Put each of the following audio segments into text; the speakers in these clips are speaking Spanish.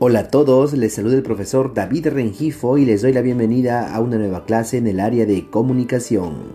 Hola a todos, les saluda el profesor David Rengifo y les doy la bienvenida a una nueva clase en el área de comunicación.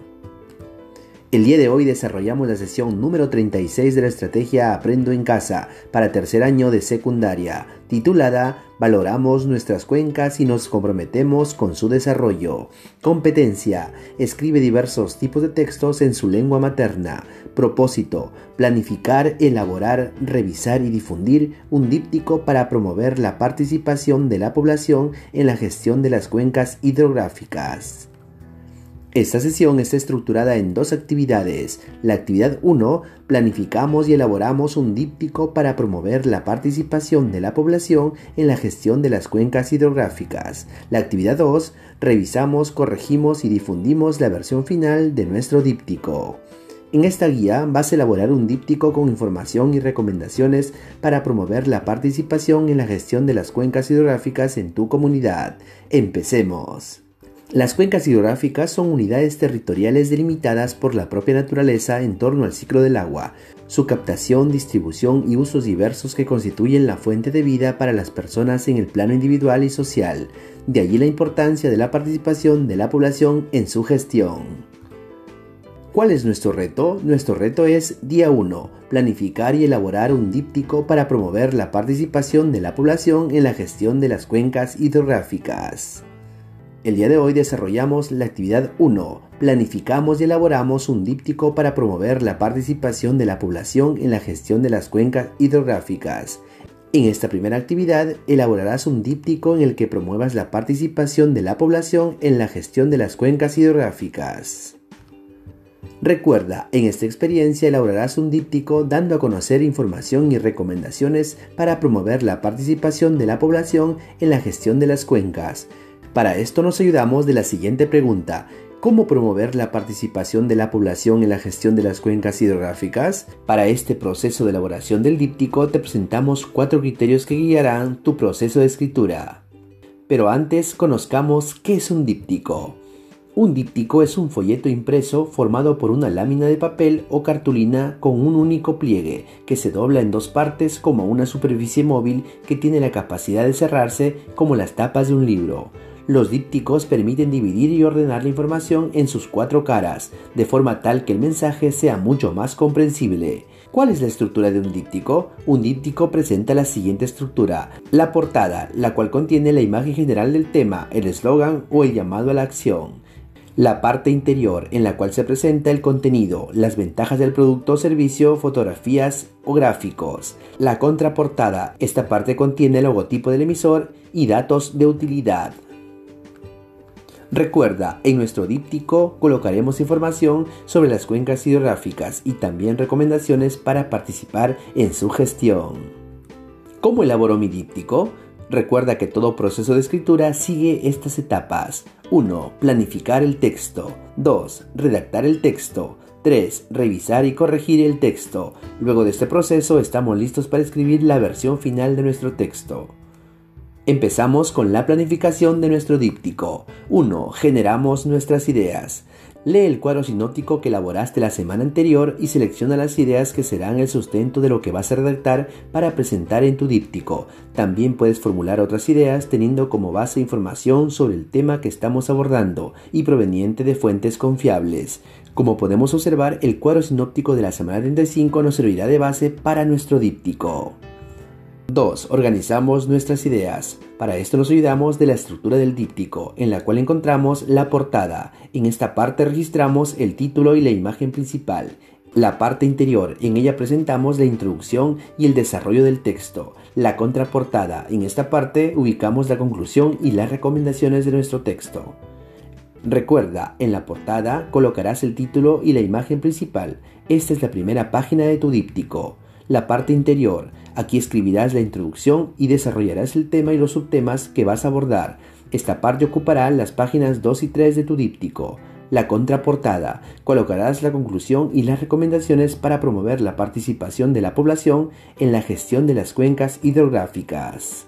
El día de hoy desarrollamos la sesión número 36 de la estrategia Aprendo en Casa para tercer año de secundaria, titulada Valoramos nuestras cuencas y nos comprometemos con su desarrollo. Competencia: escribe diversos tipos de textos en su lengua materna. Propósito: planificar, elaborar, revisar y difundir un díptico para promover la participación de la población en la gestión de las cuencas hidrográficas. Esta sesión está estructurada en dos actividades. La actividad 1, planificamos y elaboramos un díptico para promover la participación de la población en la gestión de las cuencas hidrográficas. La actividad 2, revisamos, corregimos y difundimos la versión final de nuestro díptico. En esta guía vas a elaborar un díptico con información y recomendaciones para promover la participación en la gestión de las cuencas hidrográficas en tu comunidad. ¡Empecemos! Las cuencas hidrográficas son unidades territoriales delimitadas por la propia naturaleza en torno al ciclo del agua, su captación, distribución y usos diversos que constituyen la fuente de vida para las personas en el plano individual y social. De allí la importancia de la participación de la población en su gestión. ¿Cuál es nuestro reto? Nuestro reto es día 1, planificar y elaborar un díptico para promover la participación de la población en la gestión de las cuencas hidrográficas. El día de hoy desarrollamos la actividad 1, planificamos y elaboramos un díptico para promover la participación de la población en la gestión de las cuencas hidrográficas. En esta primera actividad elaborarás un díptico en el que promuevas la participación de la población en la gestión de las cuencas hidrográficas. Recuerda, en esta experiencia elaborarás un díptico dando a conocer información y recomendaciones para promover la participación de la población en la gestión de las cuencas. Para esto nos ayudamos de la siguiente pregunta: ¿cómo promover la participación de la población en la gestión de las cuencas hidrográficas? Para este proceso de elaboración del díptico te presentamos 4 criterios que guiarán tu proceso de escritura. Pero antes conozcamos qué es un díptico. Un díptico es un folleto impreso formado por una lámina de papel o cartulina con un único pliegue que se dobla en dos partes como una superficie móvil que tiene la capacidad de cerrarse como las tapas de un libro. Los dípticos permiten dividir y ordenar la información en sus 4 caras, de forma tal que el mensaje sea mucho más comprensible. ¿Cuál es la estructura de un díptico? Un díptico presenta la siguiente estructura: la portada, la cual contiene la imagen general del tema, el eslogan o el llamado a la acción. La parte interior, en la cual se presenta el contenido, las ventajas del producto o servicio, fotografías o gráficos. La contraportada, esta parte contiene el logotipo del emisor y datos de utilidad. Recuerda, en nuestro díptico colocaremos información sobre las cuencas hidrográficas y también recomendaciones para participar en su gestión. ¿Cómo elaboro mi díptico? Recuerda que todo proceso de escritura sigue estas etapas. 1. Planificar el texto. 2. Redactar el texto. 3. Revisar y corregir el texto. Luego de este proceso estamos listos para escribir la versión final de nuestro texto. Empezamos con la planificación de nuestro díptico. 1. Generamos nuestras ideas. Lee el cuadro sinóptico que elaboraste la semana anterior y selecciona las ideas que serán el sustento de lo que vas a redactar para presentar en tu díptico. También puedes formular otras ideas teniendo como base información sobre el tema que estamos abordando y proveniente de fuentes confiables. Como podemos observar, el cuadro sinóptico de la semana 35 nos servirá de base para nuestro díptico. 2. Organizamos nuestras ideas. Para esto nos ayudamos de la estructura del díptico, en la cual encontramos la portada. En esta parte registramos el título y la imagen principal. La parte interior, en ella presentamos la introducción y el desarrollo del texto. La contraportada, en esta parte ubicamos la conclusión y las recomendaciones de nuestro texto. Recuerda, en la portada colocarás el título y la imagen principal. Esta es la primera página de tu díptico. La parte interior, aquí escribirás la introducción y desarrollarás el tema y los subtemas que vas a abordar. Esta parte ocupará las páginas 2 y 3 de tu díptico. La contraportada, colocarás la conclusión y las recomendaciones para promover la participación de la población en la gestión de las cuencas hidrográficas.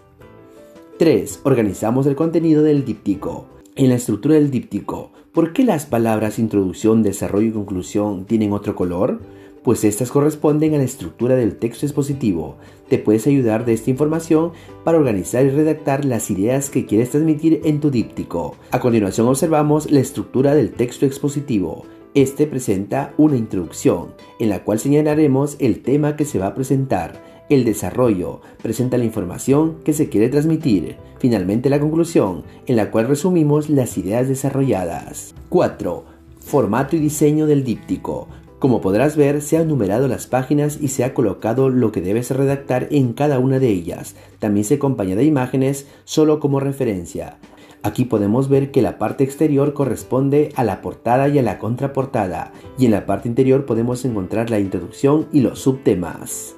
3. Organizamos el contenido del díptico. En la estructura del díptico, ¿por qué las palabras introducción, desarrollo y conclusión tienen otro color? pues estas corresponden a la estructura del texto expositivo. Te puedes ayudar de esta información para organizar y redactar las ideas que quieres transmitir en tu díptico. A continuación observamos la estructura del texto expositivo. Este presenta una introducción, en la cual señalaremos el tema que se va a presentar. El desarrollo presenta la información que se quiere transmitir. Finalmente la conclusión, en la cual resumimos las ideas desarrolladas. 4. Formato y diseño del díptico. Como podrás ver, se han numerado las páginas y se ha colocado lo que debes redactar en cada una de ellas. También se acompaña de imágenes solo como referencia. Aquí podemos ver que la parte exterior corresponde a la portada y a la contraportada, y en la parte interior podemos encontrar la introducción y los subtemas.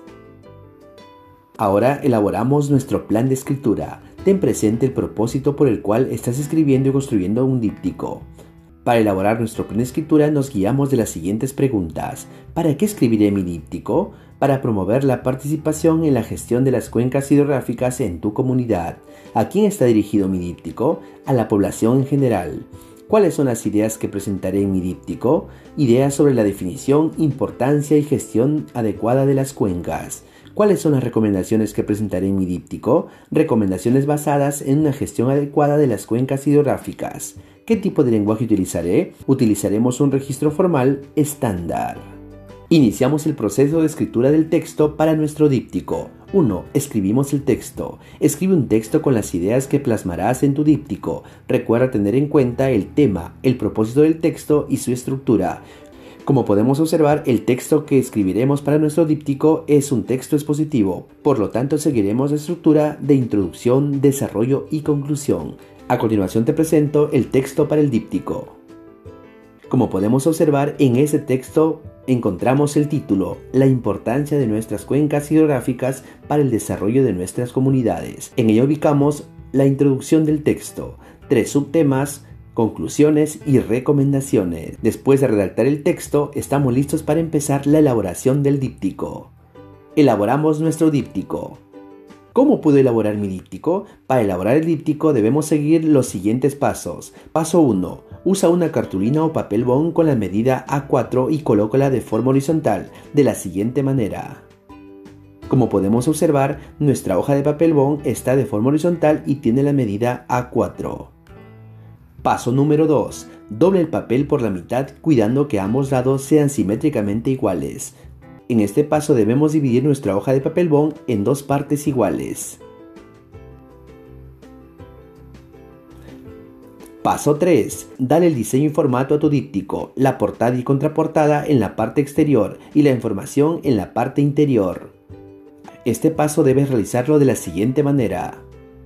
Ahora elaboramos nuestro plan de escritura. Ten presente el propósito por el cual estás escribiendo y construyendo un díptico. Para elaborar nuestro plan de escritura nos guiamos de las siguientes preguntas. ¿Para qué escribiré mi díptico? Para promover la participación en la gestión de las cuencas hidrográficas en tu comunidad. ¿A quién está dirigido mi díptico? A la población en general. ¿Cuáles son las ideas que presentaré en mi díptico? Ideas sobre la definición, importancia y gestión adecuada de las cuencas. ¿Cuáles son las recomendaciones que presentaré en mi díptico? Recomendaciones basadas en una gestión adecuada de las cuencas hidrográficas. ¿Qué tipo de lenguaje utilizaré? Utilizaremos un registro formal estándar. Iniciamos el proceso de escritura del texto para nuestro díptico. 1. Escribimos el texto. Escribe un texto con las ideas que plasmarás en tu díptico. Recuerda tener en cuenta el tema, el propósito del texto y su estructura. Como podemos observar, el texto que escribiremos para nuestro díptico es un texto expositivo, por lo tanto seguiremos la estructura de introducción, desarrollo y conclusión. A continuación te presento el texto para el díptico. Como podemos observar, en ese texto encontramos el título, la importancia de nuestras cuencas hidrográficas para el desarrollo de nuestras comunidades. En ello ubicamos la introducción del texto, 3 subtemas, conclusiones y recomendaciones. Después de redactar el texto, estamos listos para empezar la elaboración del díptico. Elaboramos nuestro díptico. ¿Cómo puedo elaborar mi díptico? Para elaborar el díptico debemos seguir los siguientes pasos. Paso 1. Usa una cartulina o papel bond con la medida A4 y colócala de forma horizontal, de la siguiente manera. Como podemos observar, nuestra hoja de papel bond está de forma horizontal y tiene la medida A4. Paso número 2. Doble el papel por la mitad cuidando que ambos lados sean simétricamente iguales. En este paso debemos dividir nuestra hoja de papel bond en 2 partes iguales. Paso 3. Dale el diseño y formato a tu díptico, la portada y contraportada en la parte exterior y la información en la parte interior. Este paso debes realizarlo de la siguiente manera.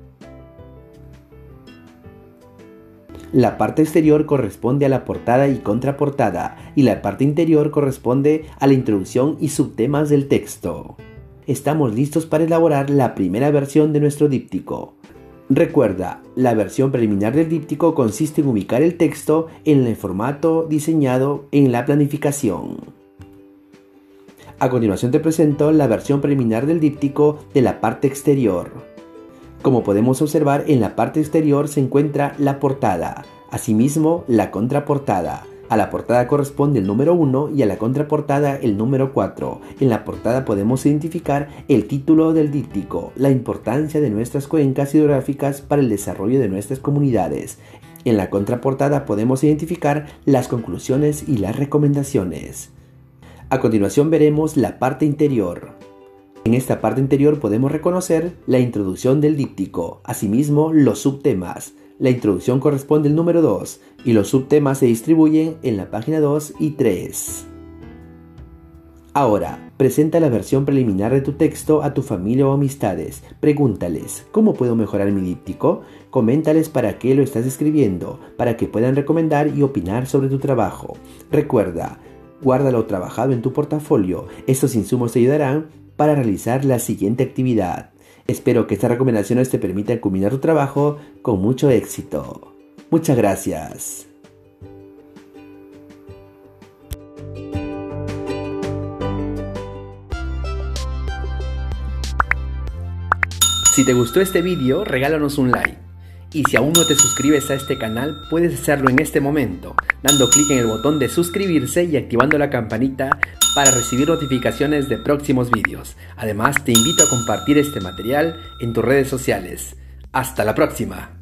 La parte exterior corresponde a la portada y contraportada y la parte interior corresponde a la introducción y subtemas del texto. Estamos listos para elaborar la primera versión de nuestro díptico. Recuerda, la versión preliminar del díptico consiste en ubicar el texto en el formato diseñado en la planificación. A continuación te presento la versión preliminar del díptico de la parte exterior. Como podemos observar, en la parte exterior se encuentra la portada, asimismo la contraportada. A la portada corresponde el número 1 y a la contraportada el número 4. En la portada podemos identificar el título del díptico, la importancia de nuestras cuencas hidrográficas para el desarrollo de nuestras comunidades. En la contraportada podemos identificar las conclusiones y las recomendaciones. A continuación veremos la parte interior. En esta parte interior podemos reconocer la introducción del díptico, asimismo los subtemas. La introducción corresponde al número 2 y los subtemas se distribuyen en la página 2 y 3. Ahora, presenta la versión preliminar de tu texto a tu familia o amistades. Pregúntales, ¿cómo puedo mejorar mi díptico? Coméntales para qué lo estás escribiendo, para que puedan recomendar y opinar sobre tu trabajo. Recuerda, guarda lo trabajado en tu portafolio. Estos insumos te ayudarán para realizar la siguiente actividad. Espero que estas recomendaciones te permitan culminar tu trabajo con mucho éxito. Muchas gracias. Si te gustó este video, regálanos un like. Y si aún no te suscribes a este canal, puedes hacerlo en este momento, dando clic en el botón de suscribirse y activando la campanita para recibir notificaciones de próximos vídeos. Además, te invito a compartir este material en tus redes sociales. ¡Hasta la próxima!